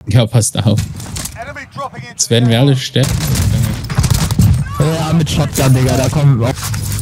Ja, passt auf. Jetzt werden wir alle sterben. Ja, mit Shotgun, Digga, da kommen wir auch.